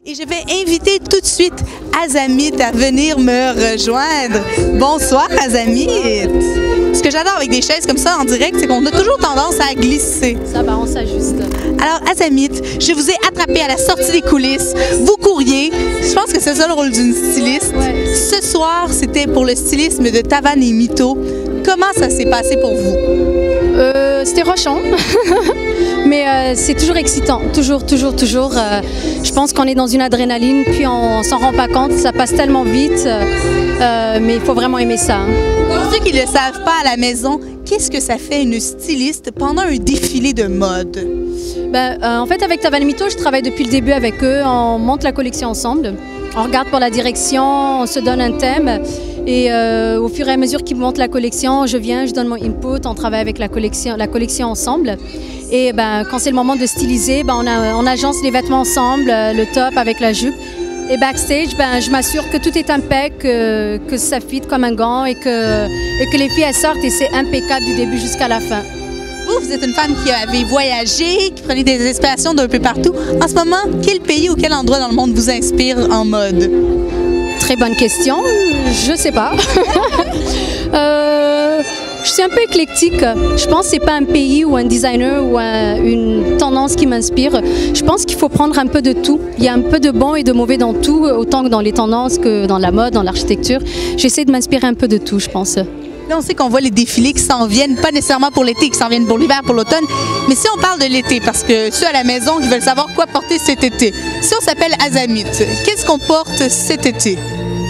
Et je vais inviter tout de suite Azamit à venir me rejoindre. Bonsoir Azamit. Ce que j'adore avec des chaises comme ça en direct, c'est qu'on a toujours tendance à glisser. Ça va, on s'ajuste. Alors Azamit, je vous ai attrapé à la sortie des coulisses. Vous couriez. Je pense que c'est ça le rôle d'une styliste. Ouais. Ce soir, c'était pour le stylisme de Tavan et Mito. Comment ça s'est passé pour vous? C'était rochant, mais c'est toujours excitant, toujours. Je pense qu'on est dans une adrénaline, puis on s'en rend pas compte, ça passe tellement vite, mais il faut vraiment aimer ça. Pour ceux qui ne le savent pas à la maison, qu'est-ce que ça fait une styliste pendant un défilé de mode? En fait, avec Tavan et Mito, je travaille depuis le début avec eux, on monte la collection ensemble, on regarde pour la direction, on se donne un thème. Et au fur et à mesure qu'ils montent la collection, je viens, je donne mon input, on travaille avec la collection ensemble. Et quand c'est le moment de styliser, on agence les vêtements ensemble, le top avec la jupe. Et backstage, je m'assure que tout est impec, que ça fit comme un gant et que les filles elles sortent et c'est impeccable du début jusqu'à la fin. Vous êtes une femme qui avait voyagé, qui prenait des inspirations d'un peu partout. En ce moment, quel pays ou quel endroit dans le monde vous inspire en mode? Très bonne question, je sais pas. Je suis un peu éclectique. Je pense que c'est pas un pays ou un designer ou une tendance qui m'inspire. Je pense qu'il faut prendre un peu de tout. Il y a un peu de bon et de mauvais dans tout, autant que dans les tendances que dans la mode, dans l'architecture. J'essaie de m'inspirer un peu de tout, je pense. Là, on sait qu'on voit les défilés qui s'en viennent, pas nécessairement pour l'été, qui s'en viennent pour l'hiver, pour l'automne. Mais si on parle de l'été, parce que ceux à la maison qui veulent savoir quoi porter cet été, si on s'appelle Azamit, qu'est-ce qu'on porte cet été?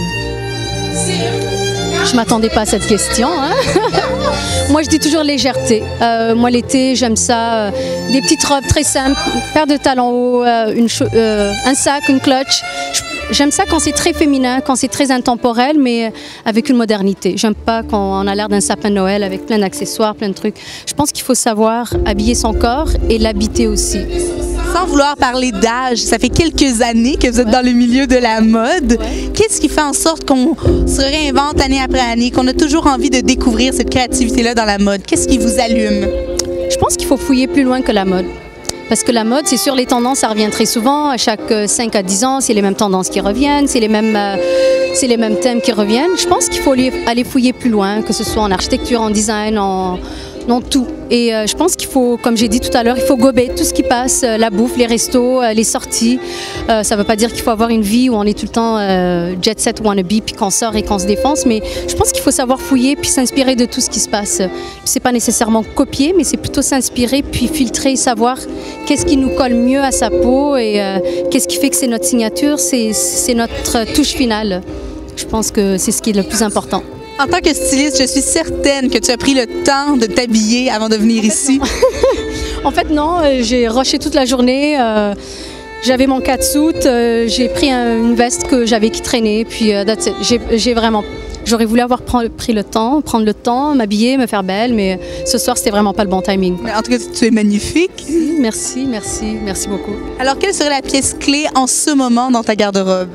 Je m'attendais pas à cette question. Moi, je dis toujours légèreté. Moi, l'été, j'aime ça. Des petites robes très simples, paire de talons hauts, un sac, une clutch. J'aime ça quand c'est très féminin, quand c'est très intemporel, mais avec une modernité. J'aime pas quand on a l'air d'un sapin de Noël avec plein d'accessoires, plein de trucs. Je pense qu'il faut savoir habiller son corps et l'habiter aussi. Sans vouloir parler d'âge, ça fait quelques années que vous êtes dans le milieu de la mode. Ouais. Qu'est-ce qui fait en sorte qu'on se réinvente année après année, qu'on a toujours envie de découvrir cette créativité-là dans la mode? Qu'est-ce qui vous allume? Je pense qu'il faut fouiller plus loin que la mode. Parce que la mode, c'est sûr, les tendances, ça revient très souvent. À chaque 5 à 10 ans, c'est les mêmes tendances qui reviennent, c'est les mêmes thèmes qui reviennent. Je pense qu'il faut aller fouiller plus loin, que ce soit en architecture, en design, dans tout. Et je pense qu'il faut, comme j'ai dit tout à l'heure, il faut gober tout ce qui passe, la bouffe, les restos, les sorties. Ça ne veut pas dire qu'il faut avoir une vie où on est tout le temps jet set wannabe, puis qu'on sort et qu'on se défonce, mais je pense qu'il faut savoir fouiller puis s'inspirer de tout ce qui se passe. C'est pas nécessairement copier, mais c'est plutôt s'inspirer puis filtrer et savoir qu'est-ce qui nous colle mieux à sa peau et qu'est-ce qui fait que c'est notre signature, c'est notre touche finale. Je pense que c'est ce qui est le plus important. En tant que styliste, je suis certaine que tu as pris le temps de t'habiller avant de venir ici. En fait, non. J'ai rushé toute la journée. J'avais mon catsuit. J'ai pris une veste que j'avais qui traînait. Puis, j'aurais voulu avoir pris le temps, prendre le temps, m'habiller, me faire belle. Mais ce soir, c'était vraiment pas le bon timing. Mais en tout cas, tu es magnifique. Merci beaucoup. Alors, quelle serait la pièce clé en ce moment dans ta garde-robe?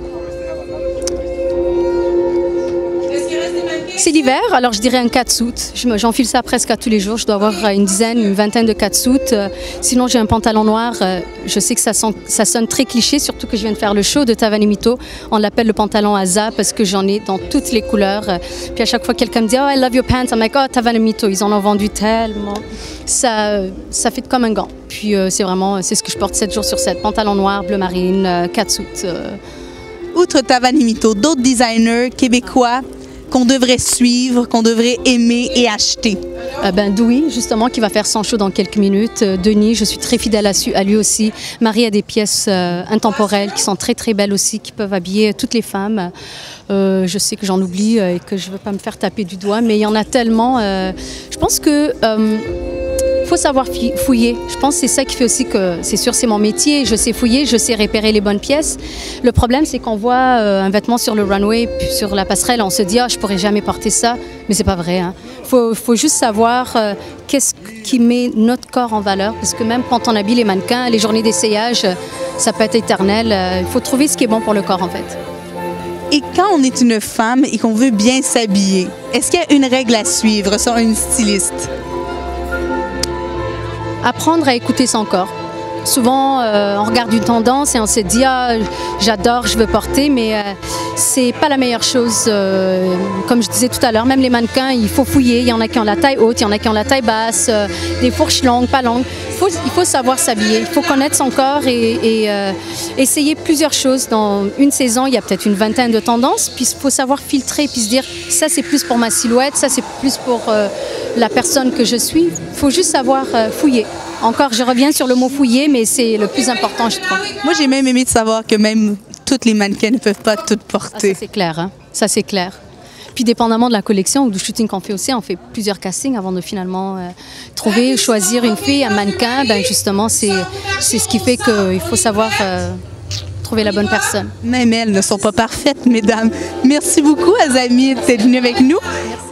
C'est l'hiver, alors je dirais un catsuit. J'enfile ça presque à tous les jours. Je dois avoir une vingtaine de catsuits. Sinon, j'ai un pantalon noir. Je sais que ça sonne très cliché, surtout que je viens de faire le show de Tavan et Mito. On l'appelle le pantalon Aza parce que j'en ai dans toutes les couleurs. Puis à chaque fois, quelqu'un me dit « Oh, I love your pants », I'm like « Oh, Tavan et Mito ». Ils en ont vendu tellement. Ça fait comme un gant. Puis c'est ce que je porte 7 jours sur 7. Pantalon noir, bleu marine, catsuit. Outre Tavan et Mito, d'autres designers québécois qu'on devrait suivre, qu'on devrait aimer et acheter? Dewey, justement, qui va faire son show dans quelques minutes. Denis, je suis très fidèle à lui aussi. Marie a des pièces intemporelles qui sont très, très belles aussi, qui peuvent habiller toutes les femmes. Je sais que j'en oublie et que je ne veux pas me faire taper du doigt, mais il y en a tellement. Je pense que... faut savoir fouiller. Je pense que c'est ça qui fait aussi que, c'est sûr, c'est mon métier. Je sais fouiller, je sais repérer les bonnes pièces. Le problème, c'est qu'on voit un vêtement sur le runway, puis sur la passerelle, on se dit « Ah, je pourrais jamais porter ça ». Mais c'est pas vrai. Hein. Faut juste savoir qu'est-ce qui met notre corps en valeur. Parce que même quand on habille les mannequins, les journées d'essayage, ça peut être éternel. Il faut trouver ce qui est bon pour le corps, en fait. Et quand on est une femme et qu'on veut bien s'habiller, est-ce qu'il y a une règle à suivre selon une styliste? Apprendre à écouter son corps. Souvent, on regarde une tendance et on se dit « Ah, j'adore, je veux porter », mais c'est pas la meilleure chose. Comme je disais tout à l'heure, même les mannequins, il faut fouiller. Il y en a qui ont la taille haute, il y en a qui ont la taille basse, des fourches longues, pas longues. Il faut savoir s'habiller, il faut connaître son corps et essayer plusieurs choses. Dans une saison, il y a peut-être une vingtaine de tendances, puis il faut savoir filtrer, puis se dire « Ça, c'est plus pour ma silhouette, ça, c'est plus pour la personne que je suis ». Il faut juste savoir fouiller. Encore, je reviens sur le mot fouiller, mais c'est le plus important, je trouve. Moi, j'ai même aimé de savoir que même toutes les mannequins ne peuvent pas toutes porter. Ah, ça, c'est clair, hein? Ça, c'est clair. Puis, dépendamment de la collection ou du shooting qu'on fait aussi, on fait plusieurs castings avant de finalement trouver, choisir une fille, un mannequin. Ben, justement, c'est ce qui fait qu'il faut savoir trouver la bonne personne. Même elles ne sont pas parfaites, mesdames. Merci beaucoup, Azami, d'être venue avec nous. Merci.